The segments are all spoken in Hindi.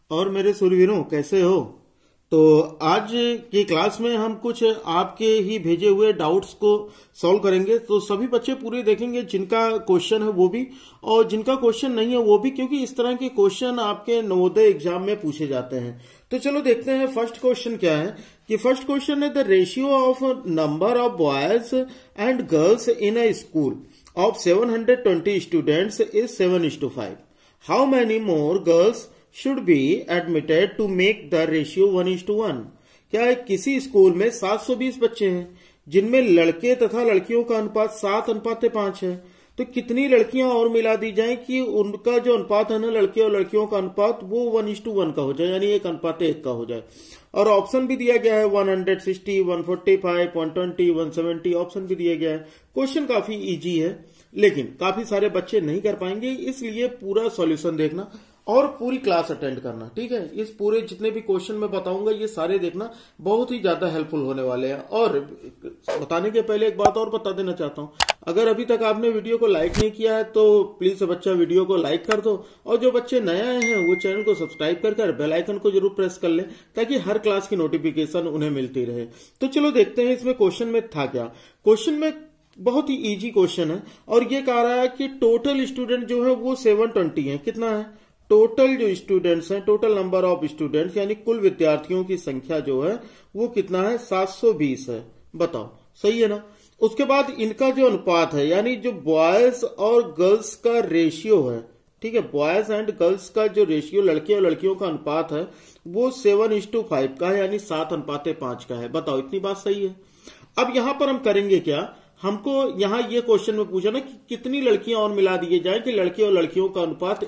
और मेरे सुरवीरों कैसे हो। तो आज की क्लास में हम कुछ आपके ही भेजे हुए डाउट्स को सॉल्व करेंगे। तो सभी बच्चे पूरे देखेंगे, जिनका क्वेश्चन है वो भी और जिनका क्वेश्चन नहीं है वो भी, क्योंकि इस तरह के क्वेश्चन आपके नवोदय एग्जाम में पूछे जाते हैं। तो चलो देखते हैं फर्स्ट क्वेश्चन क्या है। कि फर्स्ट क्वेश्चन है, the ratio of number of boys and girls in a school of 720 students is 7:5। How many more girls should be admitted to make the ratio 1:1। क्या है, किसी स्कूल में 720 बच्चे हैं जिनमें लड़के तथा लड़कियों का अनुपात 7:5 है, तो कितनी लड़कियां और मिला दी जाएं कि उनका जो अनुपात है ना, लड़के और लड़कियों का अनुपात, वो 1:1 का हो जाए, यानी 1:1 का हो जाए। और ऑप्शन भी दिया गया है 160, 145, 120, 170 ऑप्शन भी दिया गया है। क्वेश्चन काफी इजी है, लेकिन काफी सारे बच्चे नहीं कर पाएंगे, इसलिए पूरा सॉल्यूशन देखना और पूरी क्लास अटेंड करना, ठीक है। इस पूरे जितने भी क्वेश्चन मैं बताऊंगा ये सारे देखना, बहुत ही ज्यादा हेल्पफुल होने वाले हैं। और बताने के पहले एक बात और बता देना चाहता हूं, अगर अभी तक आपने वीडियो को लाइक नहीं किया है तो प्लीज बच्चा वीडियो को लाइक कर दो, और जो बच्चे नए आए हैं वो चैनल को सब्सक्राइब कर बेल आइकन को जरूर प्रेस कर ले, ताकि हर क्लास की नोटिफिकेशन उन्हें मिलती रहे। तो चलो देखते हैं इसमें क्वेश्चन में था क्या। क्वेश्चन में बहुत ही इजी क्वेश्चन है और ये कह रहा है कि टोटल स्टूडेंट जो है वो 720 है। कितना है टोटल जो स्टूडेंट्स हैं, टोटल नंबर ऑफ स्टूडेंट्स यानी कुल विद्यार्थियों की संख्या जो है वो कितना है, 720 है। बताओ सही है ना। उसके बाद इनका जो अनुपात है, यानी जो बॉयज और गर्ल्स का रेशियो है, ठीक है, बॉयज एंड गर्ल्स का जो रेशियो, लड़के और लड़कियों का अनुपात है, वो 7:5 का है, यानी 7:5 का है। बताओ इतनी बात सही है। अब यहां पर हम करेंगे क्या, हमको यहां ये क्वेश्चन में पूछा ना कि कितनी लड़कियां और मिला दिए जाए कि लड़के और लड़कियों का अनुपात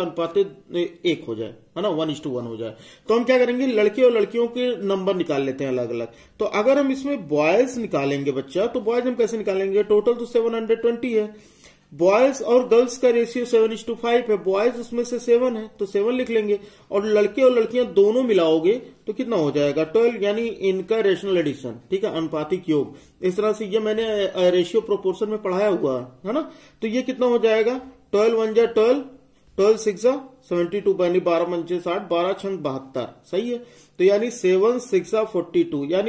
1:1 हो जाए, है ना, 1:1 हो जाए। तो हम क्या करेंगे, लड़के और लड़कियों के नंबर निकाल लेते हैं अलग अलग। तो अगर हम इसमें बॉयज निकालेंगे बच्चा, तो बॉयज हम कैसे निकालेंगे, टोटल तो 720 है, बॉयज और गर्ल्स का रेशियो 7:5 है, बॉयज उसमें से 7 है तो 7 लिख लेंगे, और लड़के और लड़कियां दोनों मिलाओगे तो कितना हो जाएगा, 12, यानी इनका रेशनल एडिशन, ठीक है, अनुपातिक योग। इस तरह से ये मैंने रेशियो प्रोपोर्शन में पढ़ाया हुआ है ना। तो ये कितना हो जाएगा, 12 1 जा 12, 12 6 जा 72, यानी 12 5 60, 12 6 72, सही है। तो यानी 7 6 42, यानी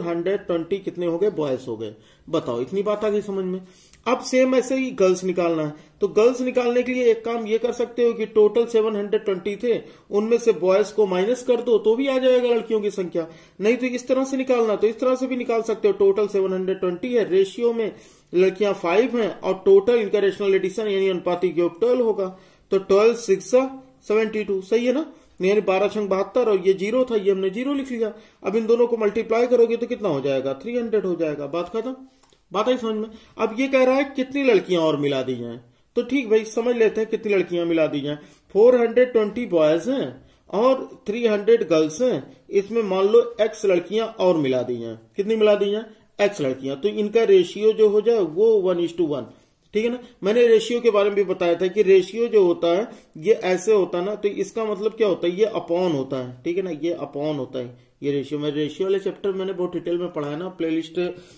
420 कितने हो गए, बॉयज हो गए। बताओ इतनी बात आ गई समझ में। अब सेम ऐसे ही गर्ल्स निकालना है, तो गर्ल्स निकालने के लिए एक काम ये कर सकते हो कि टोटल 720 थे, उनमें से बॉयज को माइनस कर दो तो भी आ जाएगा लड़कियों की संख्या। नहीं तो इस तरह से निकालना, तो इस तरह से भी निकाल सकते हो। टोटल 720 है, रेशियो में लड़कियां 5 हैं, और टोटल इनका रेशनल एडिशन यानी अनुपातिक योग 12 होगा। तो 12 6 72, सही है ना, यानी 12 6 72, और ये 0 था, ये हमने 0 लिख लिया। अब इन दोनों को मल्टीप्लाई करोगे तो कितना हो जाएगा, 300 हो जाएगा। बात खत्म, बात आई समझ में। अब ये कह रहा है कितनी लड़कियां और मिला दी जाएं, तो ठीक भाई समझ लेते हैं कितनी लड़कियां मिला दी जाएं। 420 बॉयज हैं और 300 गर्ल्स हैं, इसमें मान लो x लड़कियां और मिला दी जाएं। कितनी मिला दी जाएं, x लड़कियां, तो इनका रेशियो जो हो जाए वो 1:1, ठीक है ना। मैंने रेशियो के बारे में भी बताया था कि रेशियो जो होता है ये ऐसे होता है ना, तो इसका मतलब क्या होता है, ये अपॉन होता है, ठीक है ना, ये अपॉन होता है ये रेशियो। में रेशियो वाले चैप्टर मैंने बहुत डिटेल में पढ़ा है ना, प्लेलिस्ट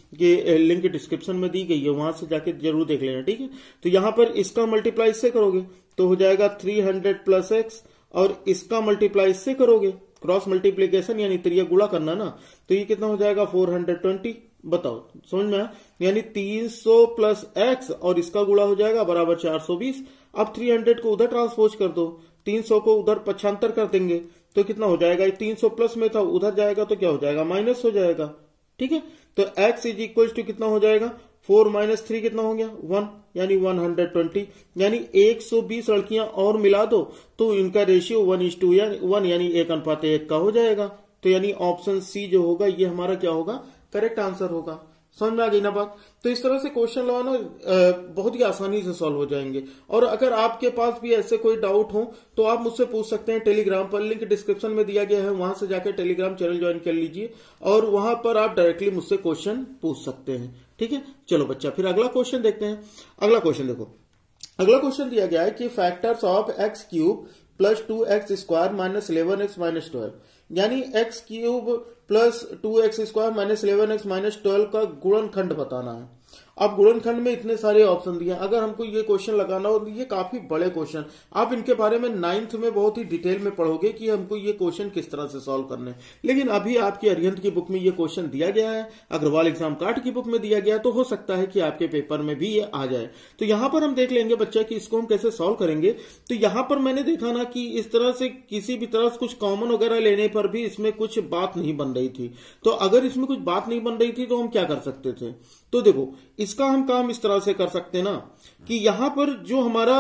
के लिंक डिस्क्रिप्शन में दी गई है, वहां से जाके जरूर देख लेना, ठीक है। तो यहां पर इसका मल्टीप्लाई इससे करोगे तो हो जाएगा 300 + x, और इसका मल्टीप्लाई इससे करोगे, क्रॉस मल्टीप्लीकेशन यानी त्रिय गुणा करना ना, तो ये कितना हो जाएगा 420। बताओ समझ में आया, यानी 300 + x और इसका गुणा हो जाएगा बराबर 420। अब 300 को उधर ट्रांसपोज कर दो, 300 को उधर पक्षांतर कर देंगे तो कितना हो जाएगा, 300 प्लस में था उधर जाएगा तो क्या हो जाएगा, माइनस हो जाएगा, ठीक है। तो x = कितना हो जाएगा, 4 - 3 कितना हो गया, 1, यानी 120, यानी 120 लड़कियां और मिला दो तो इनका रेशियो 1:1 यानी 1:1 का हो जाएगा। तो यानी ऑप्शन सी जो होगा ये हमारा क्या होगा, करेक्ट आंसर होगा। समझ में आ गई ना बात। तो इस तरह से क्वेश्चन लगाना बहुत ही आसानी से सॉल्व हो जाएंगे। और अगर आपके पास भी ऐसे कोई डाउट हो तो आप मुझसे पूछ सकते हैं टेलीग्राम पर, लिंक डिस्क्रिप्शन में दिया गया है, वहां से जाकर टेलीग्राम चैनल ज्वाइन कर लीजिए और वहां पर आप डायरेक्टली मुझसे क्वेश्चन पूछ सकते हैं, ठीक है। चलो बच्चा फिर अगला क्वेश्चन देखते हैं। अगला क्वेश्चन देखो, अगला क्वेश्चन दिया गया है कि factors of x³ + 2x² - 11x - 12, यानी x³ + 2x² - 11x - 12 का गुणनखंड बताना है। अब गुणनखंड में इतने सारे ऑप्शन दिए, अगर हमको ये क्वेश्चन लगाना हो, ये काफी बड़े क्वेश्चन, आप इनके बारे में 9th में बहुत ही डिटेल में पढ़ोगे कि हमको ये क्वेश्चन किस तरह से सॉल्व करने। लेकिन अभी आपकी अरिहंत की बुक में ये क्वेश्चन दिया गया है, अग्रवाल एग्जाम कार्ड की बुक में दिया गया, तो हो सकता है कि आपके पेपर में भी ये आ जाए। तो यहां पर हम देख लेंगे बच्चा कि इसको हम कैसे सॉल्व करेंगे। तो यहां पर मैंने देखा ना कि इस तरह से किसी भी तरह से कुछ कॉमन वगैरह लेने पर भी इसमें कुछ बात नहीं बन रही थी। तो अगर इसमें कुछ बात नहीं बन रही थी तो हम क्या कर सकते थे? तो देखो, इसका हम काम इस तरह से कर सकते ना कि यहां पर जो हमारा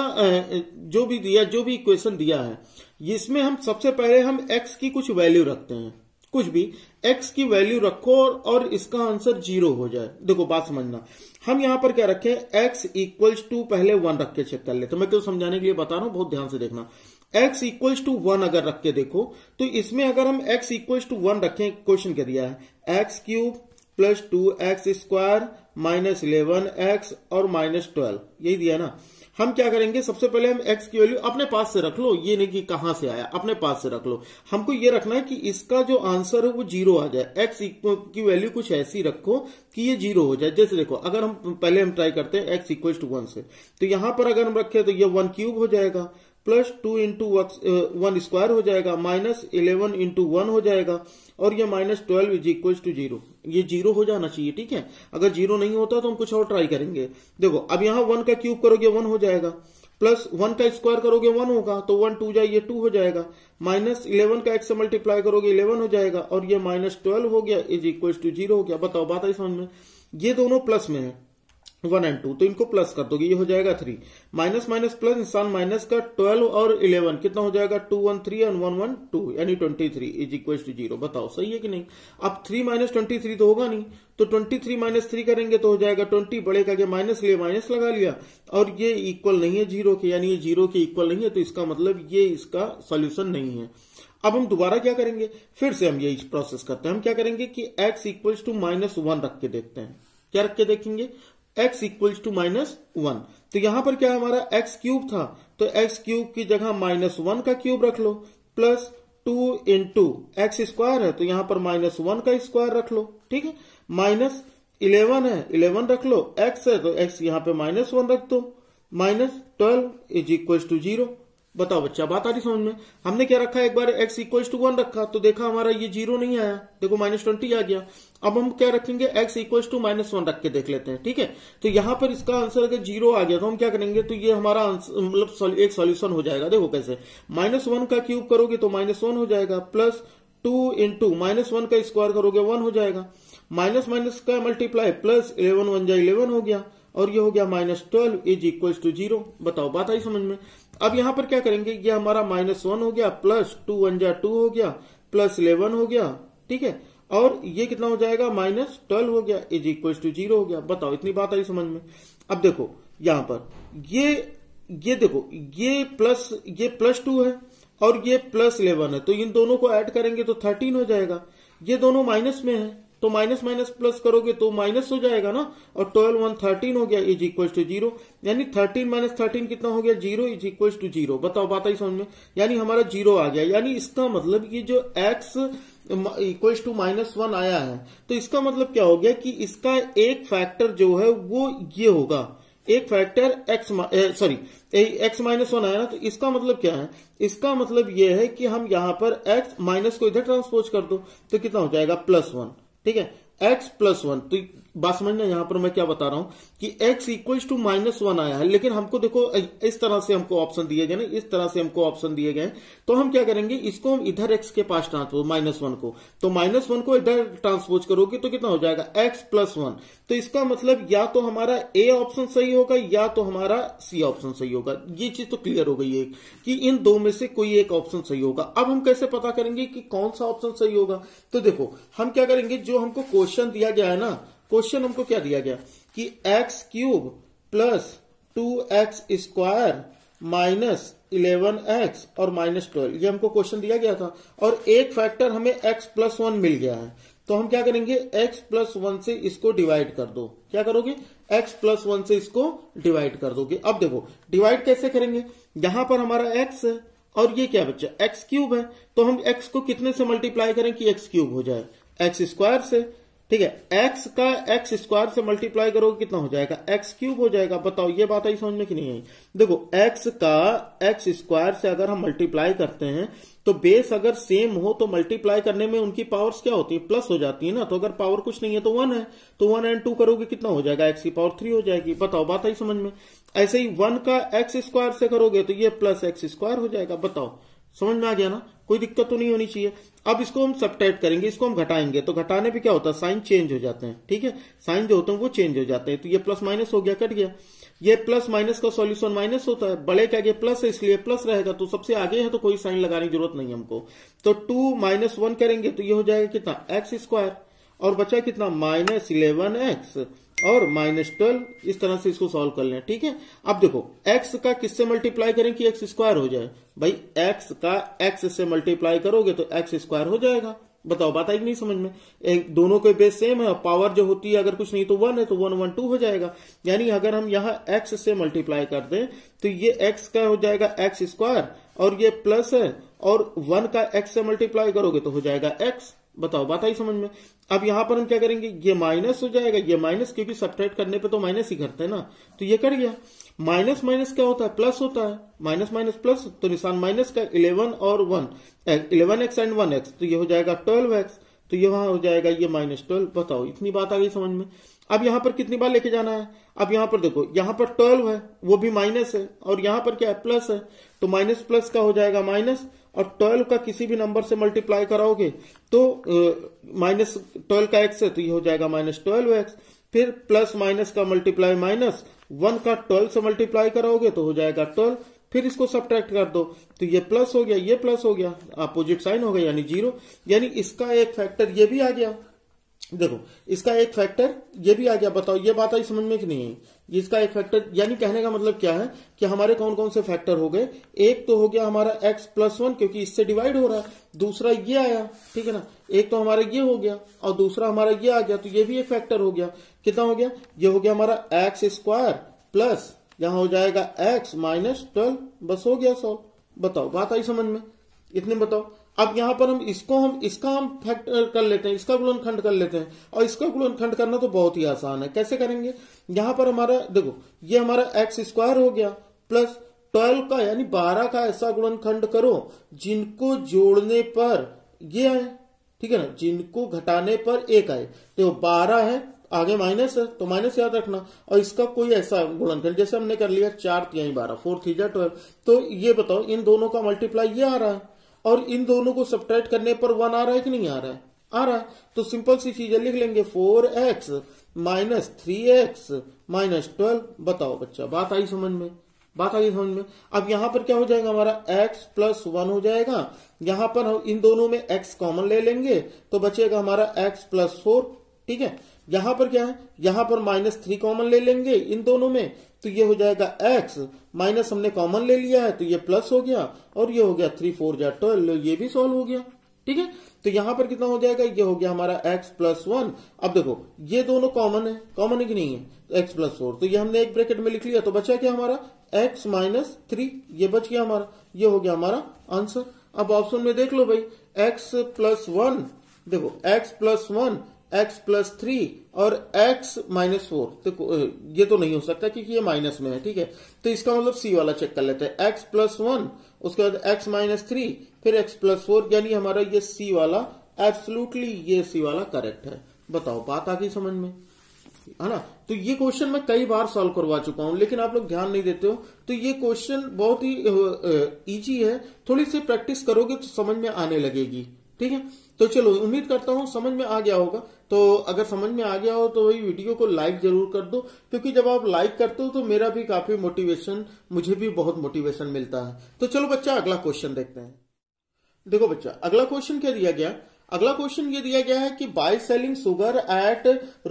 जो भी इक्वेशन दिया है, इसमें हम सबसे पहले हम x की कुछ वैल्यू रखते हैं, कुछ भी x की वैल्यू रखो और इसका आंसर 0 हो जाए। देखो बात समझना, हम यहां पर क्या रखें, x इक्वल्स टू पहले 1 रख के चेक कर ले। तो मैं क्यों समझाने के लिए बता रहा हूं, बहुत ध्यान से देखना। x इक्वल्स टू 1 अगर रख के देखो तो इसमें अगर हम x इक्वल्स टू 1 रखें, क्वेश्चन क्या दिया है, x cube plus 2x square minus 11x और माइनस 12, यही दिया ना। हम क्या करेंगे, सबसे पहले हम x की वैल्यू अपने पास से रख लो, ये नहीं कि कहां से आया, अपने पास से रख लो। हमको ये रखना है कि इसका जो आंसर है वो 0 आ जाए। x की वैल्यू कुछ ऐसी रखो कि ये 0 हो जाए। जैसे देखो, अगर हम पहले हम ट्राई करते हैं x इक्वल टू 1 से, तो यहां पर अगर हम रखें तो ये 1 क्यूब हो जाएगा, प्लस 2 इंटू 1 स्क्वायर हो जाएगा, माइनस 11 इंटू 1 हो जाएगा, और ये माइनस 12 इज इक्वल टू 0। ये 0 हो जाना चाहिए, ठीक है। अगर 0 नहीं होता तो हम कुछ और ट्राई करेंगे। देखो, अब यहां 1 का क्यूब करोगे 1 हो जाएगा, प्लस 1 का स्क्वायर करोगे 1 होगा, तो 1 2 जाए, ये 2 हो जाएगा, माइनस 11 का x से मल्टीप्लाई करोगे 11 हो जाएगा, और ये माइनस 12 हो गया, इज इक्वल टू 0 हो गया। बताओ, बात आई समझ में? ये दोनों प्लस में है, 1 और 2, तो इनको प्लस कर दोगे, ये हो जाएगा 3, माइनस माइनस प्लस, इंसान माइनस का 12 और 11 कितना हो जाएगा, 2 1 3 और 1 1 2, यानी 23 इज इक्वल टू 0। बताओ सही है कि नहीं? अब 3 माइनस 23 तो होगा नहीं, तो 23 माइनस 3 करेंगे तो हो जाएगा 20, बड़े का माइनस लिए माइनस लगा लिया, और ये इक्वल नहीं है 0 के, यानी ये 0 के इक्वल नहीं है, तो इसका मतलब ये इसका सोल्यूशन नहीं है। अब हम दोबारा क्या करेंगे, फिर से हम यही प्रोसेस करते हैं। हम क्या करेंगे कि x इक्वल टू माइनस 1 रख के देखते हैं। क्या रख के देखेंगे, x इक्वल्स टू माइनस 1। तो यहां पर क्या हमारा x क्यूब था, तो x क्यूब की जगह माइनस 1 का क्यूब रख लो, प्लस 2 इंटू x स्क्वायर है, तो यहां पर माइनस 1 का स्क्वायर रख लो, ठीक है। माइनस 11 है, 11 रख लो, x है तो x यहां पे माइनस 1 रख दो, माइनस 12 इज इक्वल टू 0। बताओ बच्चा, बात आ रही समझ में? हमने क्या रखा, एक बार x इक्वल्स टू 1 रखा तो देखा हमारा ये 0 नहीं आया, देखो माइनस 20 आ गया। अब हम क्या रखेंगे, x इक्वल्स टू माइनस 1 रख के देख लेते हैं, ठीक है। तो यहां पर इसका आंसर अगर 0 आ गया तो हम क्या करेंगे, तो ये हमारा मतलब एक सॉल्यूशन हो जाएगा। देखो कैसे, माइनस 1 का क्यूब करोगे तो माइनस 1 हो जाएगा, प्लस 2 इंटू माइनस 1 का स्क्वायर करोगे 1 हो जाएगा, माइनस माइनस का मल्टीप्लाई, प्लस 11 1 जा 11 हो गया, और ये हो गया माइनस 12 इज इक्वल टू 0। बताओ, बात आई समझ में? अब यहां पर क्या करेंगे, ये हमारा माइनस 1 हो गया, प्लस 2 1 जा 2 हो गया, प्लस 11 हो गया, ठीक है, और ये कितना हो जाएगा, माइनस 12 हो गया, इज इक्वल टू 0 हो गया। बताओ, इतनी बात आई समझ में? अब देखो यहां पर ये देखो, ये प्लस 2 है और ये प्लस 11 है, तो इन दोनों को ऐड करेंगे तो 13 हो जाएगा। ये दोनों माइनस में है तो माइनस माइनस प्लस करोगे तो माइनस हो जाएगा ना, और 12 1 13 हो गया, इज इक्वल टू 0, यानी 13 माइनस 13 कितना हो गया, 0 इज इक्वल टू 0। बताओ, बात आई समझ में? यानी हमारा 0 आ गया, यानी इसका मतलब ये जो x इक्वल टू माइनस 1 आया है, तो इसका मतलब क्या हो गया कि इसका एक फैक्टर जो है वो ये होगा, एक फैक्टर x माइनस 1 आया ना, तो इसका मतलब क्या है, इसका मतलब ये है कि हम यहां पर x माइनस को इधर ट्रांसपोज कर दो तो कितना हो जाएगा, प्लस 1, ठीक है, x प्लस 1। तो बात समझना, यहां पर मैं क्या बता रहा हूं कि x इक्वल्स टू माइनस 1 आया है, लेकिन हमको देखो इस तरह से हमको ऑप्शन दिए गए ना, इस तरह से हमको ऑप्शन दिए गए, तो हम क्या करेंगे, इसको हम इधर x के पास ट्रांसपोज, माइनस 1 को, तो माइनस 1 को इधर ट्रांसपोज करोगे तो कितना हो जाएगा, x प्लस 1। तो इसका मतलब या तो हमारा a ऑप्शन सही होगा या तो हमारा c ऑप्शन सही होगा। ये चीज तो क्लियर हो गई है कि इन दो में से कोई एक ऑप्शन सही होगा। अब हम कैसे पता करेंगे कि कौन सा ऑप्शन सही होगा? तो देखो हम क्या करेंगे, जो हमको क्वेश्चन दिया गया है ना, क्वेश्चन हमको क्या दिया गया कि x cube plus 2x square minus 11x और माइनस 12, ये हमको क्वेश्चन दिया गया था, और एक फैक्टर हमें x प्लस 1 मिल गया है। तो हम क्या करेंगे, x प्लस 1 से इसको डिवाइड कर दो। क्या करोगे, x प्लस 1 से इसको डिवाइड कर दोगे। अब देखो डिवाइड कैसे करेंगे, यहां पर हमारा x है और ये क्या बच्चा, x क्यूब है, तो हम x को कितने से मल्टीप्लाई करें कि x क्यूब हो जाए, x स्क्वायर से, ठीक है, x का x स्क्वायर से मल्टीप्लाई करोगे कितना हो जाएगा, x क्यूब हो जाएगा। बताओ ये बात आई समझ में कि नहीं आई। देखो x का x स्क्वायर से अगर हम मल्टीप्लाई करते हैं तो बेस अगर सेम हो तो मल्टीप्लाई करने में उनकी पावर्स क्या होती है, प्लस हो जाती है ना। तो अगर पावर कुछ नहीं है तो 1 है, तो 1 and 2 करोगे कितना हो जाएगा, x की पावर 3 हो जाएगी। बताओ बात आई समझ में। ऐसे ही 1 का x स्क्वायर से करोगे तो ये प्लस x स्क्वायर हो जाएगा। बताओ समझ में आ गया ना, कोई दिक्कत तो नहीं होनी चाहिए। अब इसको हम सबट्रैक्ट करेंगे, इसको हम घटाएंगे, तो घटाने पे क्या होता है, साइन चेंज हो जाते हैं। ठीक है, साइन जो होते हैं वो चेंज हो जाते हैं। तो ये प्लस माइनस हो गया, कट गया। ये प्लस माइनस का सॉल्यूशन माइनस होता है, बड़े के आगे प्लस है इसलिए प्लस रहेगा, तो सबसे आगे है तो कोई साइन लगाने की जरूरत नहीं है हमको। तो 2 - 1 करेंगे तो ये हो जाएगा कितना, एक्स स्क्वायर, और बचा कितना -11x और -12। इस तरह से इसको सॉल्व कर लें। ठीक है, अब देखो x का किससे मल्टीप्लाई करें कि x स्क्वायर हो जाए, भाई x का x से मल्टीप्लाई करोगे तो x स्क्वायर हो जाएगा। बताओ बात आई कि नहीं समझ में। एक दोनों के बेस सेम है, पावर जो होती है अगर कुछ नहीं तो 1 है तो 1 1 2 हो जाएगा। यानी अगर हम यहाँ x से मल्टीप्लाई कर दें तो ये x का हो जाएगा x स्क्वायर, और ये प्लस है, और 1 का x से मल्टीप्लाई करोगे तो हो जाएगा x। बताओ बात आई समझ में। अब यहां पर हम क्या करेंगे, ये माइनस हो जाएगा, ये माइनस, क्योंकि सब्ट्रैक्ट करने पे तो माइनस ही करते हैं ना, तो ये कट गया। माइनस माइनस क्या होता है, प्लस होता है, माइनस माइनस प्लस, तो निशान माइनस का 11 और 1, 11x and 1x, तो ये हो जाएगा 12x, तो ये वहां हो जाएगा ये -12। बताओ इतनी बात आ गई समझ में। अब यहां पर कितनी बार लेके जाना है, अब यहां पर देखो, यहां पर 12 है वो भी माइनस है, और यहां पर क्या है, प्लस है, तो माइनस प्लस का हो जाएगा माइनस, और 12 का किसी भी नंबर से मल्टीप्लाई कराओगे तो -12 का x है तो ये हो जाएगा -12x, फिर प्लस माइनस का मल्टीप्लाई माइनस, 1 का 12 से मल्टीप्लाई कराओगे तो हो जाएगा 12, फिर इसको सब्ट्रैक्ट कर दो तो ये प्लस हो गया, ये प्लस हो गया, अपोजिट साइन हो गया यानी 0। यानी इसका एक फैक्टर ये भी आ गया, देखो इसका एक फैक्टर ये भी आ गया। बताओ ये बात आई समझ में कि नहीं है। इसका एक फैक्टर यानी कहने का मतलब क्या है कि हमारे कौन कौन से फैक्टर हो गए, एक तो हो गया हमारा x + 1 क्योंकि इससे डिवाइड हो रहा है, दूसरा ये आया, ठीक है ना, एक तो हमारा ये हो गया और दूसरा हमारा ये आ गया, तो ये भी एक फैक्टर हो गया। कितना हो गया, ये हो गया हमारा x स्क्वायर प्लस यहां हो जाएगा x -12, बस हो गया सॉल्व। बताओ बात आई समझ में, इतने बताओ। अब यहां पर इसका हम फैक्टर कर लेते हैं, इसका गुणनखंड कर लेते हैं, और इसका गुणनखंड करना तो बहुत ही आसान है। कैसे करेंगे, यहां पर हमारा देखो ये हमारा x स्क्वायर हो गया प्लस 12 का यानी 12 का ऐसा गुणनखंड करो जिनको जोड़ने पर ये आए, ठीक है ना, जिनको घटाने पर 1 आए। तो 12 है, आगे माइनस है तो माइनस याद रखना, और इसका कोई ऐसा गुणनखंड जैसे हमने कर लिया 4 × 12 4 × 3 = 12। तो ये बताओ इन दोनों का मल्टीप्लाई ये आ रहा है, और इन दोनों को सब्ट्रैक्ट करने पर 1 आ रहा है कि नहीं आ रहा है, आ रहा है। तो सिंपल सी चीजें लिख लेंगे, 4x - 3x - 12। बताओ बच्चा बात आई समझ में, बात आई समझ में। अब यहां पर क्या हो जाएगा, हमारा x + 1 हो जाएगा, यहां पर हम इन दोनों में x कॉमन ले लेंगे तो बचेगा हमारा x + 4, ठीक है। यहां पर क्या है, यहां पर -3 कॉमन ले लेंगे इन दोनों में तो ये हो जाएगा x, माइनस हमने कॉमन ले लिया है तो ये प्लस हो गया, और ये हो गया 3 × 4 = 12, ये भी सॉल्व हो गया, ठीक है। तो यहां पर कितना हो जाएगा, ये हो गया हमारा x + 1। अब देखो ये दोनों कॉमन है कि नहीं है, x + 4, तो ये हमने एक ब्रैकेट में लिख लिया, तो बचा क्या हमारा x - 3, ये बच गया हमारा, ये हो गया हमारा आंसर। अब ऑप्शन में देख लो भाई, x + 1, देखो x + 1, x + 3 और x - 4, देखो ये तो नहीं हो सकता क्योंकि ये माइनस में है, ठीक है। तो इसका मतलब सी वाला चेक कर लेते हैं, x + 1 उसके बाद x - 3 फिर x + 4, यानी हमारा ये सी वाला एब्सोल्युटली ये सी वाला करेक्ट है। बताओ बात आ गई समझ में, है ना। तो ये क्वेश्चन मैं कई बार सॉल्व करवा चुका हूं, लेकिन आप लोग ध्यान नहीं देते हो। तो ये क्वेश्चन बहुत ही इजी है, थोड़ी सी प्रैक्टिस करोगे तो समझ में आने लगेगी, ठीक है। तो चलो उम्मीद करता हूं समझ में आ गया होगा। तो अगर समझ में आ गया हो तो वही वीडियो को लाइक जरूर कर दो, क्योंकि जब आप लाइक करते हो तो मेरा भी काफी मोटिवेशन, मुझे भी बहुत मोटिवेशन मिलता है। तो चलो बच्चा अगला क्वेश्चन देखते हैं। देखो बच्चा अगला क्वेश्चन क्या दिया गया, अगला क्वेश्चन ये दिया गया है कि by selling sugar at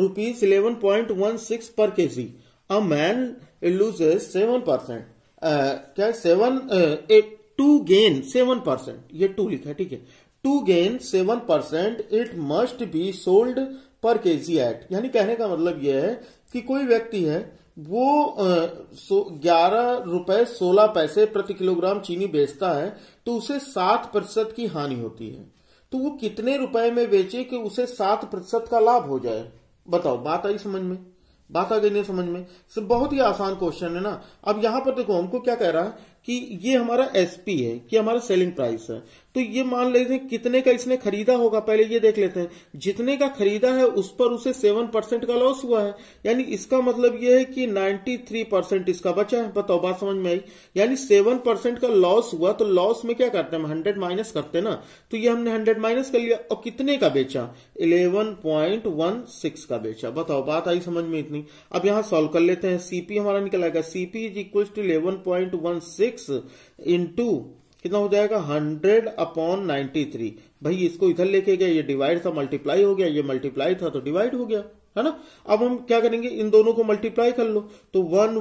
₹11.16 per kg a man loses 7%, क्या 7 टू गेन 7%, ये 2 लिखा है, ठीक है। To gain 7% it must be sold per kg at, यानी कहने का मतलब यह है कि कोई व्यक्ति है वो 11 रुपए 16 पैसे प्रति किलोग्राम चीनी बेचता है तो उसे 7% की हानि होती है। तो वो कितने रुपए में बेचे कि उसे 7% का लाभ हो जाए। बताओ, बात आई समझ में? बात आ गई नहीं समझ में? बहुत ही आसान क्वेश्चन है ना। अब यहां पर देखो हमको क्या कह रहा है कि ये हमारा एसपी है, कि हमारा सेलिंग प्राइस है। तो ये मान लेते हैं कितने का इसने खरीदा होगा, पहले ये देख लेते हैं। जितने का खरीदा है उस पर उसे 7% का लॉस हुआ है, यानी इसका मतलब ये है कि 93% इसका बचा है। बताओ, बात समझ में आई? यानी 7% का लॉस हुआ, तो लॉस में क्या करते हैं हम, 100 माइनस करते हैं ना। तो ये हमने 100 माइनस कर लिया, और कितने का बेचा, 11.16 का बेचा। बताओ, बात आई समझ में इतनी? अब यहां सॉल्व कर लेते हैं। सीपी हमारा निकल आएगा, CP is equal to 11.16 into कितना हो जाएगा, 100/93। भाई इसको इधर लेके गए, ये डिवाइड था मल्टीप्लाई हो गया, ये मल्टीप्लाई था तो डिवाइड हो गया, है ना। अब हम क्या करेंगे, इन दोनों को मल्टीप्लाई कर लो, तो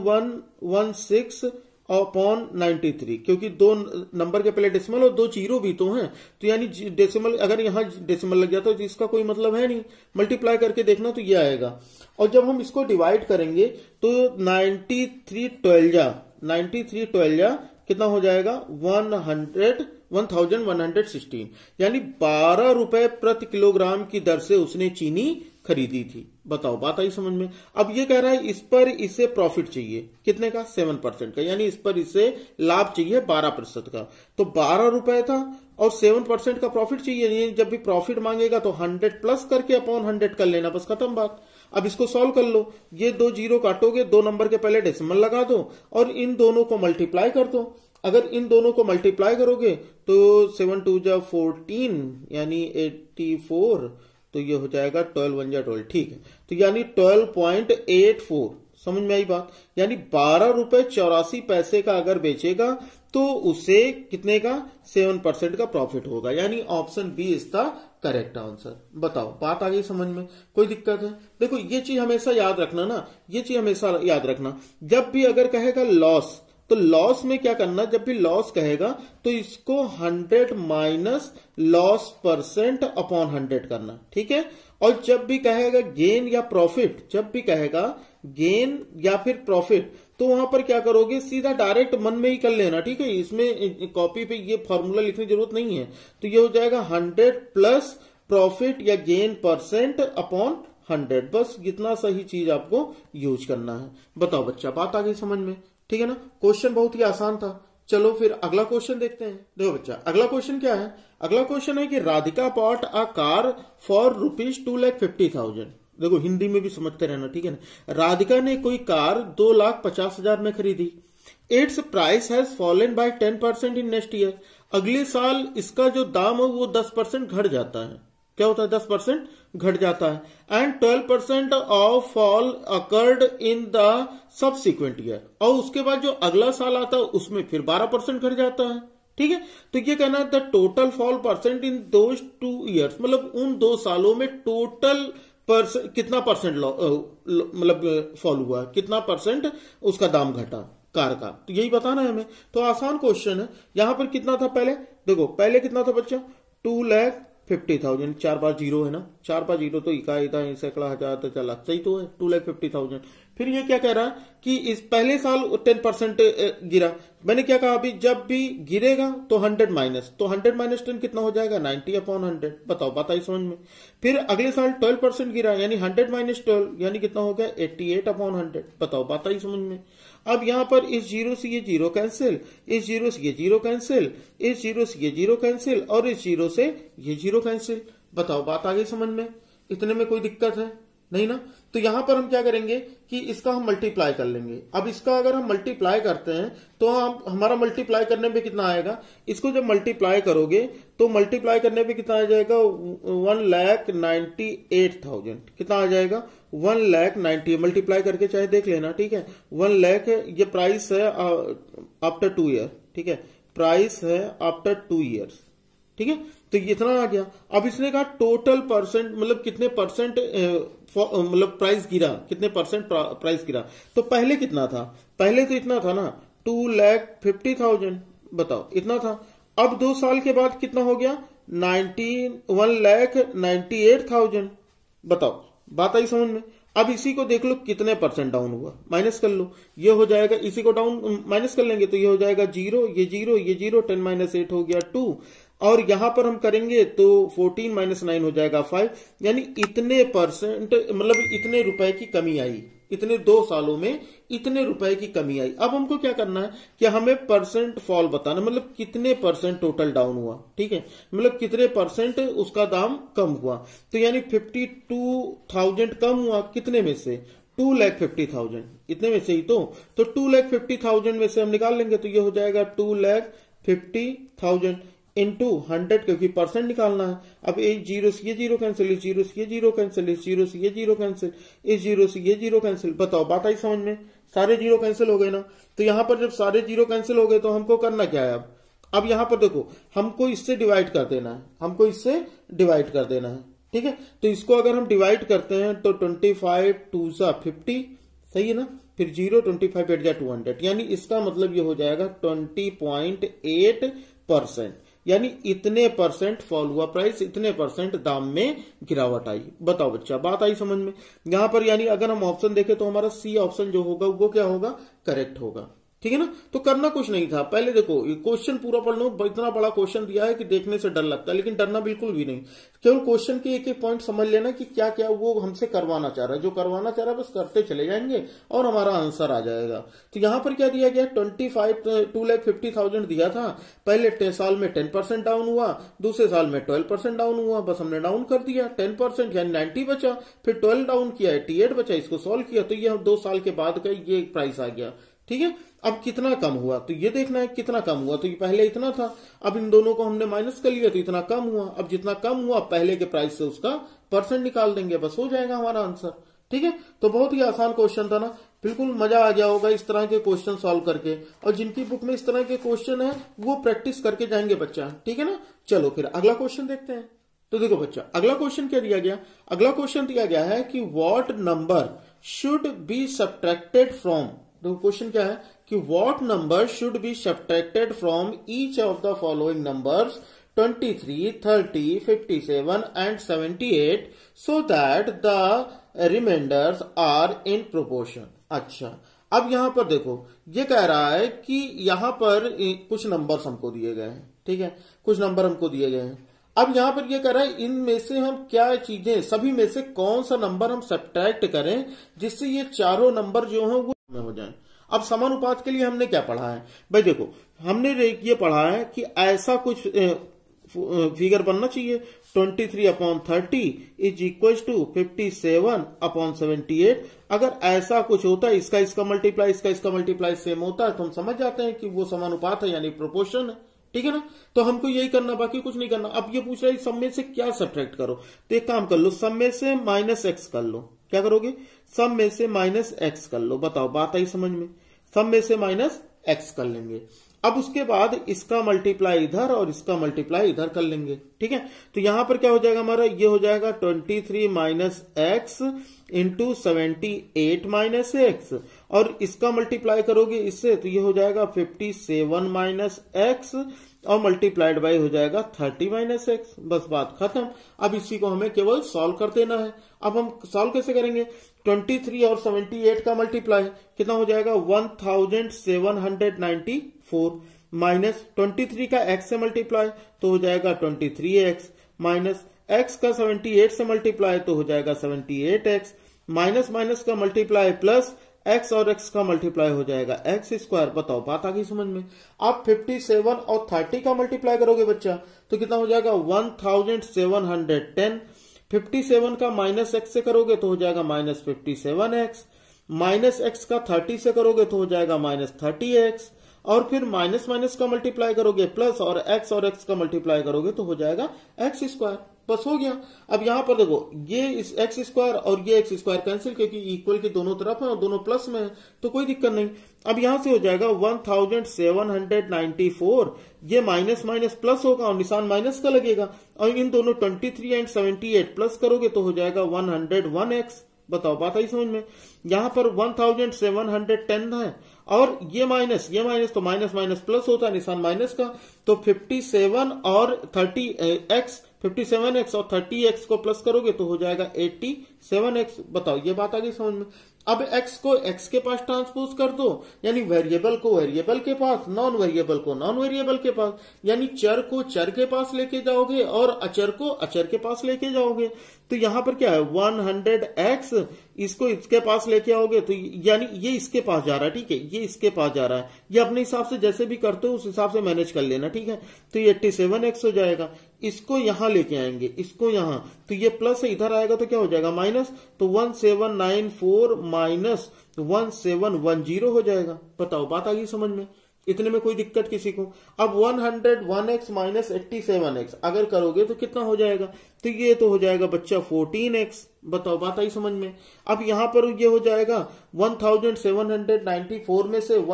1116/93, क्योंकि दो नंबर के पहले डेसिमल और दो जीरो भी तो हैं, तो यानी डेसिमल, अगर यहां डेसिमल लग जाता तो इसका कोई मतलब है नहीं। मल्टीप्लाई करके देखना तो ये आएगा। और जब हम इसको डिवाइड करेंगे तो 9312 कितना हो जाएगा, 1116, यानी 12 रुपए प्रति किलोग्राम की दर से उसने चीनी खरीदी थी। बताओ, बात आई समझ में? अब ये कह रहा है इस पर इसे प्रॉफिट चाहिए, कितने का, 7% का, यानी इस पर इसे लाभ चाहिए 12% का। तो 12 रुपए था और 7% का प्रॉफिट चाहिए। जब भी प्रॉफिट मांगेगा तो 100 प्लस करके अपॉन 100 कर लेना, बस खत्म बात। अब इसको सॉल्व कर लो, ये दो जीरो काटोगे, दो नंबर के पहले डेसिमल लगा दो और इन दोनों को मल्टीप्लाई कर दो। अगर इन दोनों को मल्टीप्लाई करोगे तो 7 2 जा 14 यानी 84, तो ये हो जाएगा 12 1 जा 12, ठीक है। तो यानी 12.84, समझ में आई बात? यानी 12 रुपए 84 पैसे का अगर बेचेगा तो उसे कितने का, 7% का प्रॉफिट होगा, यानी option B is the correct answer. बताओ, बात आ गई समझ में? कोई दिक्कत है? देखो ये चीज हमेशा याद रखना ना, ये चीज हमेशा याद रखना, जब भी अगर कहेगा लॉस, तो लॉस में क्या करना, जब भी लॉस कहेगा तो इसको 100 माइनस लॉस % अपॉन 100 करना, ठीक है। और जब भी कहेगा गेन या प्रॉफिट, जब भी कहेगा गेन या फिर प्रॉफिट, तो वहां पर क्या करोगे, सीधा डायरेक्ट मन में ही कर लेना, ठीक है। इसमें कॉपी पे ये फॉर्मूला लिखने की जरूरत नहीं है। तो ये हो जाएगा 100 प्लस प्रॉफिट या गेन % अपॉन 100, बस इतना सही चीज आपको यूज करना है। बताओ बच्चा, बात आ गई समझ में? ठीक है ना। क्वेश्चन बहुत ही आसान था। चलो फिर अगला क्वेश्चन देखते हैं। देखो बच्चा, अगला क्वेश्चन क्या है? अगला क्वेश्चन है कि Radhika bought a car for ₹2,50,000। देखो हिंदी में भी समझते रहना, ठीक है ना। राधिका ने कोई कार 2,50,000 में खरीदी। Its price has fallen by 10% in next year. अगले साल इसका जो दाम है वो 10% घट जाता है। क्या होता है? 10% घट जाता है। And 12% of fall occurred in the subsequent year. और उसके बाद जो अगला साल आता है उसमें फिर 12% घट जाता है, ठीक है। तो ये कहना है the total fall % in those 2 years, मतलब उन 2 सालों में टोटल कितना % मतलब फॉल हुआ, कितना % उसका दाम घटा कार का, तो यही बताना है हमें। तो आसान क्वेश्चन है। यहां पर कितना था पहले, देखो पहले कितना था बच्चा, 2,50,000, 4 बार जीरो है ना, 4 बार जीरो तो इकाई था, सैकड़ा, हजार तो चला, सही तो है, 2,50,000। फिर ये क्या कह रहा है कि इस पहले साल 10% गिरा। मैंने क्या कहा अभी, जब भी गिरेगा तो 100 माइनस, तो 100 माइनस 10 कितना हो जाएगा, 90/100। बताओ, बात आई समझ में? फिर अगले साल 12% गिरा, यानी 100 माइनस 12 यानी कितना हो गया, 88/100। बताओ, बात आई समझ में? अब यहां पर इस जीरो से ये जीरो कैंसिल, इस जीरो से ये जीरो कैंसिल, इस जीरो से ये जीरो कैंसिल और इस जीरो से ये जीरो कैंसिल। बताओ, बात आ गई समझ में? इतने में कोई दिक्कत है नहीं ना। तो यहां पर हम क्या करेंगे कि इसका हम मल्टीप्लाई कर लेंगे। अब इसका अगर हम मल्टीप्लाई करते हैं तो हमारा मल्टीप्लाई करने पे कितना आएगा, इसको जब मल्टीप्लाई करोगे तो मल्टीप्लाई करने पे कितना आ जाएगा, 1,98,000। कितना आ जाएगा, 1,90,000। मल्टीप्लाई करके चाहे देख लेना, ठीक है। 1,00,000 ये प्राइस है आफ्टर 2 ईयर, ठीक है, प्राइस है आफ्टर 2 ईयर्स, ठीक है। तो इतना आ गया। अब इसने कहा टोटल % मतलब कितने % मतलब प्राइस गिरा, कितने % प्राइस गिरा। तो पहले कितना था, पहले तो इतना था ना, 2,50,000। बताओ, इतना था। अब 2 साल के बाद कितना हो गया, 1,98,000। बताओ, बात आई समझ में? अब इसी को देख लो कितने % डाउन हुआ, माइनस कर लो, ये हो जाएगा, इसी को डाउन माइनस कर लेंगे तो ये हो जाएगा 0, ये 0, ये 0, 10 - 8 हो गया 2, और यहां पर हम करेंगे तो 14 माइनस 9 हो जाएगा 5, यानी इतने परसेंट, मतलब इतने रुपए की कमी आई, इतने 2 सालों में इतने रुपए की कमी आई। अब हमको क्या करना है कि हमें परसेंट फॉल बताना, मतलब कितने परसेंट टोटल डाउन हुआ, ठीक है, मतलब कितने परसेंट उसका दाम कम हुआ। तो यानी 52,000 कम हुआ कितने में से, 2,50,000, इतने में से ही तो 2,50,000 में से हम निकाल लेंगे तो ये हो जाएगा 2,50,000 इंटू 100, क्योंकि परसेंट निकालना है। अब एक जीरो से ये जीरो कैंसिल, इस जीरो से ये जीरो कैंसिल, इस जीरो से ये जीरो कैंसिल, इस जीरो से ये जीरो कैंसिल। बताओ बात आई समझ में, सारे जीरो कैंसिल हो गए ना। तो यहां पर जब सारे जीरो कैंसिल हो गए तो हमको करना क्या है, अब यहां पर देखो हमको इससे डिवाइड कर देना है, हमको इससे डिवाइड कर देना है, ठीक है। तो इसको अगर हम डिवाइड करते हैं तो 25 2 50, सही है ना, फिर 0 25 8 जा 200, यानी इसका मतलब ये हो जाएगा 20.8%, यानी इतने परसेंट फॉल हुआ प्राइस, इतने परसेंट दाम में गिरावट आई। बताओ बच्चा बात आई समझ में। यहां पर यानी अगर हम ऑप्शन देखें तो हमारा सी ऑप्शन जो होगा वो क्या होगा, करेक्ट होगा, ठीक है ना। तो करना कुछ नहीं था, पहले देखो क्वेश्चन पूरा पढ़ लो, इतना बड़ा क्वेश्चन दिया है कि देखने से डर लगता है, लेकिन डरना बिल्कुल भी नहीं, केवल क्वेश्चन के एक एक पॉइंट समझ लेना कि क्या क्या वो हमसे करवाना चाह रहा है, जो करवाना चाह रहा है बस करते चले जाएंगे और हमारा आंसर आ जाएगा। तो यहां पर क्या दिया गया, 2,50,000 दिया था, पहले साल में 10% डाउन हुआ, दूसरे साल में 12% डाउन हुआ, बस हमने डाउन कर दिया 10%, यानी 90 बचा, फिर 12 डाउन किया 88 बचा, इसको सॉल्व किया तो ये 2 साल के बाद का ये प्राइस आ गया, ठीक है। अब कितना कम हुआ तो ये देखना है कितना कम हुआ, तो ये पहले इतना था, अब इन दोनों को हमने माइनस कर लिया तो इतना कम हुआ, अब जितना कम हुआ पहले के प्राइस से उसका परसेंट निकाल देंगे, बस हो जाएगा हमारा आंसर, ठीक है। तो बहुत ही आसान क्वेश्चन था ना, बिल्कुल मजा आ गया होगा इस तरह के क्वेश्चन सॉल्व करके, और जिनकी बुक में इस तरह के क्वेश्चन है वो प्रैक्टिस करके जाएंगे बच्चा, ठीक है ना। चलो फिर अगला क्वेश्चन देखते हैं। तो देखो बच्चा अगला क्वेश्चन क्या दिया गया, अगला क्वेश्चन दिया गया है कि what number should be subtracted from, तो क्वेश्चन क्या है कि what number should be subtracted from each of the following numbers 23, 30, 57 and 78 so that the remainders are in proportion. अच्छा, अब यहां पर देखो ये कह रहा है कि यहां पर कुछ नंबर्स हमको दिए गए हैं, ठीक है, कुछ नंबर हमको दिए गए हैं। अब यहां पर ये कह रहा है इनमें से हम क्या चीजें, सभी में से कौन सा नंबर हम सब्ट्रैक्ट करें जिससे ये चारों नंबर जो हैं वो में हो जाएं। अब समानुपात के लिए हमने क्या पढ़ा है भाई, देखो हमने ये पढ़ा है कि ऐसा कुछ फिगर बनना चाहिए 23/30 इज इक्वल टू 57/78। अगर ऐसा कुछ होता है, इसका मल्टीप्लाई इसका मल्टीप्लाई सेम होता है तो हम समझ जाते हैं कि वो समानुपात है, यानी प्रोपोर्शन है, ठीक है ना। तो हमको यही करना, बाकी कुछ नहीं करना। अब ये पूछ रहा है सब में से क्या सब्ट्रैक्ट करो, तो एक काम कर लो, सब में से -x कर लो। क्या करोगे, सब में से -x कर लो। बताओ बात आई समझ में, सब में से -x कर लेंगे। अब उसके बाद इसका मल्टीप्लाई इधर और इसका मल्टीप्लाई इधर कर लेंगे, ठीक है। तो यहां पर क्या हो जाएगा हमारा, ये हो जाएगा 23 -x इंटू 78 -x, और इसका मल्टीप्लाई करोगे इससे तो ये हो जाएगा 57 -x और मल्टीप्लाइड बाय हो जाएगा 30 -x। बस बात खत्म। अब इसी को हमें केवल सॉल्व कर देना है। अब हम सॉल्व कैसे करेंगे, 23 और 78 का मल्टीप्लाई कितना हो जाएगा 1794 माइनस 23 का x से मल्टीप्लाई तो हो जाएगा 23x, माइनस x का 78 से मल्टीप्लाई तो हो जाएगा 78x, माइनस माइनस का मल्टीप्लाई प्लस x और x का मल्टीप्लाई हो जाएगा x स्क्वायर। बताओ बात आ गई समझ में। आप 57 और 30 का मल्टीप्लाई करोगे बच्चा तो कितना हो जाएगा 1710। 57 का माइनस x से करोगे तो हो जाएगा -57x, माइनस x का 30 से करोगे तो हो जाएगा -30x, और फिर माइनस माइनस का मल्टीप्लाई करोगे प्लस और x का मल्टीप्लाई करोगे तो हो जाएगा x स्क्वायर। बस हो गया। अब यहां पर देखो ये इस x स्क्वायर और ये x स्क्वायर कैंसिल, क्योंकि इक्वल के दोनों तरफ है और दोनों प्लस में है तो कोई दिक्कत नहीं। अब यहां से हो जाएगा 1794, ये माइनस माइनस प्लस होगा और निशान माइनस का लगेगा, और इन दोनों 23 एंड 78 प्लस करोगे तो हो जाएगा 101x। बताओ बात आई समझ में। यहां पर 1710 है और ये माइनस तो माइनस माइनस प्लस होता है, निशान माइनस का, तो 57 और 30x 57x और 30x को प्लस करोगे तो हो जाएगा 87x। बताओ ये बात आ गई समझ में। अब x को x के पास ट्रांसपोज कर दो, यानी वेरिएबल को वेरिएबल के पास, नॉन वेरिएबल को नॉन वेरिएबल के पास, यानी चर को चर के पास लेके जाओगे और अचर को अचर के पास लेके जाओगे। तो यहां पर क्या है 100x, इसको इसके पास लेके आओगे तो यानी ये इसके पास जा रहा है, ठीक है, ये इसके पास जा रहा है। ये अपने हिसाब से जैसे भी करते हो उस हिसाब से मैनेज कर लेना, ठीक है। तो ये 87x हो जाएगा। इसको यहां लेके आएंगे, इसको यहां, तो ये प्लस से इधर आएगा तो क्या हो जाएगा माइनस, तो 1794 माइनस 1710 हो जाएगा। बताओ बात आ गई समझ में? इतने में कोई दिक्कत किसी को? अब 101x माइनस 87x अगर करोगे तो कितना हो जाएगा? तो ये तो हो जाएगा बच्चा 14x। बताओ बात आई समझ में? अब यहां पर ये हो जाएगा 1794 में से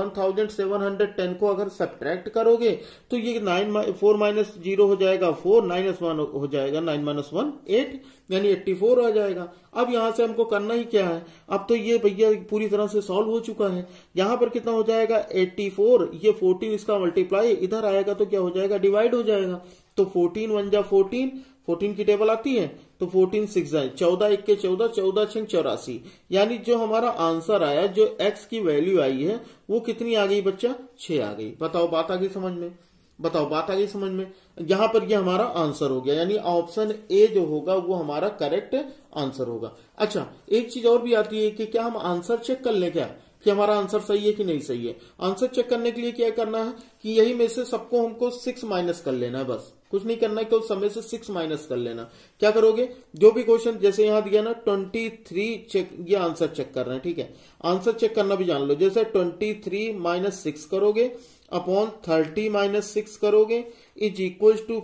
1710 को अगर सब्ट्रैक्ट करोगे तो ये 4 माइनस 0 हो जाएगा 4, 9 1 हो जाएगा, 9 माइनस 1 8, यानी 84 आ जाएगा। अब यहां से हमको करना ही क्या है? अब तो ये भैया पूरी तरह से सॉल्व हो चुका है। यहां पर कितना हो जाएगा 84, ये 14 इसका मल्टीप्लाई इधर आएगा तो क्या हो जाएगा डिवाइड हो जाएगा। तो 14 1 जा 14 की टेबल आती है तो 14 6 जाए 14 1 के 14, 14 6 84, यानी जो हमारा आंसर आया, जो x की वैल्यू आई है वो कितनी आ गई बच्चा? 6 आ गई। बताओ बात आ गई समझ में? बताओ बात आ गई समझ में? यहां पर ये हमारा आंसर हो गया, यानी ऑप्शन ए जो होगा वो हमारा करेक्ट आंसर होगा। अच्छा, एक चीज और भी आती है कि क्या हम आंसर चेक कर लें क्या कि हमारा आंसर सही है कि नहीं सही है? आंसर चेक करने के लिए क्या करना है कि यही में से सबको हमको 6 माइनस कर लेना है, बस कुछ नहीं करना है, केवल समय से 6 माइनस कर लेना। क्या करोगे? जो भी क्वेश्चन जैसे यहां दिया ना 23 चेक, ये आंसर चेक कर रहे हैं, ठीक है। आंसर चेक करना भी जान लो, जैसे 23 माइनस 6 करोगे अपॉन 30 माइनस 6 करोगे इज इक्वल टू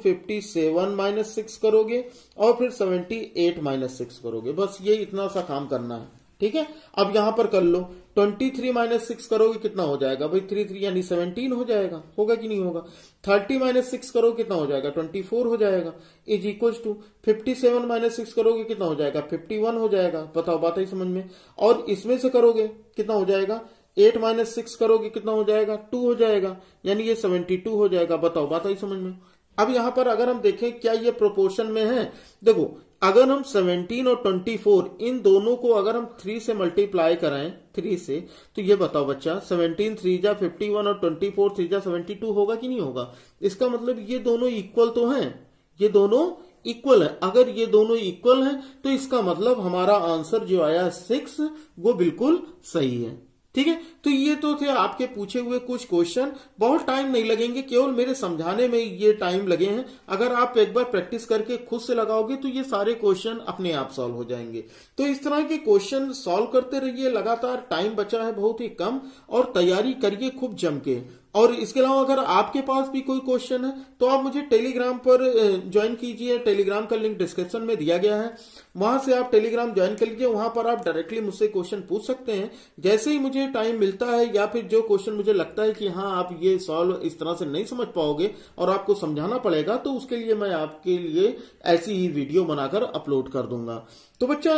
57 माइनस 6 करोगे और फिर 78 माइनस 6 करोगे। बस ये इतना सा काम करना है, ठीक है। अब यहां पर कर लो 23 माइनस 6 करोगे कितना हो जाएगा भाई? 3 यानी 17 हो जाएगा, होगा कि नहीं होगा? 30 माइनस 6 करोगे कितना हो जाएगा? 24 हो जाएगा इज इक्वल टू 57 माइनस 6 करोगे कितना हो जाएगा? 51 हो जाएगा। बताओ बात है समझ में? और इसमें से करोगे कितना हो जाएगा? 8 माइनस 6 करोगे कितना हो जाएगा? 2 हो जाएगा, यानी ये 72 हो जाएगा। बताओ बात आई समझ में? अब यहां पर अगर हम देखें क्या ये प्रोपोर्शन में है, देखो अगर हम 17 और 24 इन दोनों को अगर हम 3 से मल्टीप्लाई कराएं 3 से, तो ये बताओ बच्चा 17 3 जा 51 और 24 3 जा 72 होगा कि नहीं होगा? इसका मतलब ये दोनों इक्वल तो हैं, ये दोनों इक्वल है। अगर ये दोनों इक्वल हैं तो इसका मतलब हमारा आंसर जो आया 6 वो बिल्कुल सही है, ठीक है। तो ये तो थे आपके पूछे हुए कुछ क्वेश्चन, बहुत टाइम नहीं लगेंगे, केवल मेरे समझाने में ये टाइम लगे हैं। अगर आप एक बार प्रैक्टिस करके खुद से लगाओगे तो ये सारे क्वेश्चन अपने आप सॉल्व हो जाएंगे। तो इस तरह के क्वेश्चन सॉल्व करते रहिए लगातार, टाइम बचा है बहुत ही कम, और तैयारी करिए खूब जम के। और इसके अलावा अगर आपके पास भी कोई क्वेश्चन है तो आप मुझे टेलीग्राम पर ज्वाइन कीजिए, टेलीग्राम का लिंक डिस्क्रिप्शन में दिया गया है, वहां से आप टेलीग्राम ज्वाइन कर लीजिए। वहां पर आप डायरेक्टली मुझसे क्वेश्चन पूछ सकते हैं। जैसे ही मुझे टाइम मिलता है या फिर जो क्वेश्चन मुझे लगता है कि हाँ आप ये सॉल्व इस तरह से नहीं समझ पाओगे और आपको समझाना पड़ेगा, तो उसके लिए मैं आपके लिए ऐसी ही वीडियो बनाकर अपलोड कर दूंगा। तो बच्चा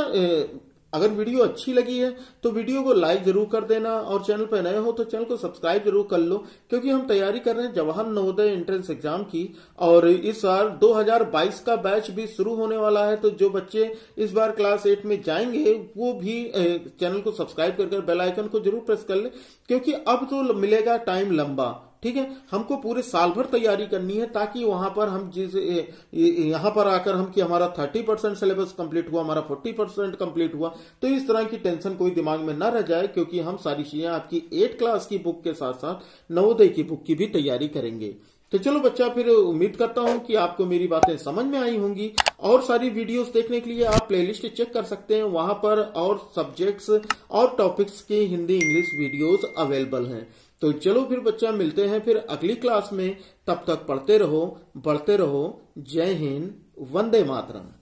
अगर वीडियो अच्छी लगी है तो वीडियो को लाइक जरूर कर देना, और चैनल पर नए हो तो चैनल को सब्सक्राइब जरूर कर लो, क्योंकि हम तैयारी कर रहे हैं जवाहर नवोदय एंट्रेंस एग्जाम की, और इस बार 2022 का बैच भी शुरू होने वाला है। तो जो बच्चे इस बार क्लास 8 में जाएंगे वो भी चैनल को सब्सक्राइब कर बेल आइकन को जरूर प्रेस कर ले, क्योंकि अब तो मिलेगा टाइम लंबा, ठीक है। हमको पूरे साल भर तैयारी करनी है, ताकि वहां पर हम यहां पर आकर हम कि हमारा 30% सिलेबस कंप्लीट हुआ, हमारा 40% कंप्लीट हुआ, तो इस तरह की टेंशन कोई दिमाग में ना रह जाए, क्योंकि हम सारी चीजें आपकी 8 क्लास की बुक के साथ साथ नवोदय की बुक की भी तैयारी करेंगे। तो चलो बच्चा, फिर उम्मीद करता हूं कि आपको मेरी बातें समझ में आई होंगी। और सारी वीडियोस देखने के लिए आप प्लेलिस्ट चेक कर सकते हैं, वहां पर और सब्जेक्ट्स और टॉपिक्स के हिंदी इंग्लिश वीडियोस अवेलेबल हैं। तो चलो फिर बच्चा, मिलते हैं फिर अगली क्लास में। तब तक पढ़ते रहो, बढ़ते रहो। जय हिंद, वंदे मातरम।